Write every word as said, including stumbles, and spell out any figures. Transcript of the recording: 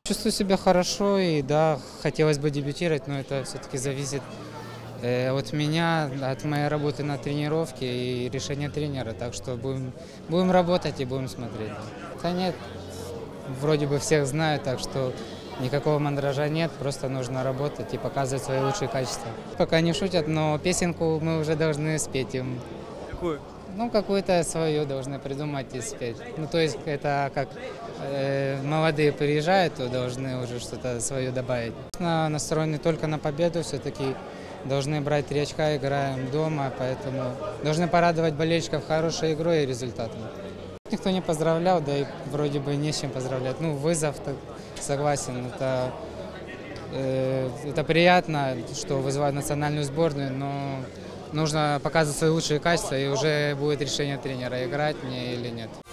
Чувствую себя хорошо и да, хотелось бы дебютировать, но это все-таки зависит э, от меня, от моей работы на тренировке и решения тренера. Так что будем, будем работать и будем смотреть. Да нет, вроде бы всех знаю, так что никакого мандража нет, просто нужно работать и показывать свои лучшие качества. Пока не шутят, но песенку мы уже должны спеть им. Какую? Ну, какую-то свою должны придумать и спеть. Ну, то есть это как э, молодые приезжают, то должны уже что-то свое добавить. Настроены только на победу, все-таки должны брать три очка, играем дома, поэтому должны порадовать болельщиков хорошей игрой и результатом. Никто не поздравлял, да и вроде бы не с чем поздравлять. Ну, вызов, так, согласен, это, э, это приятно, что вызывают национальную сборную, но нужно показывать свои лучшие качества, и уже будет решение тренера, играть мне или нет.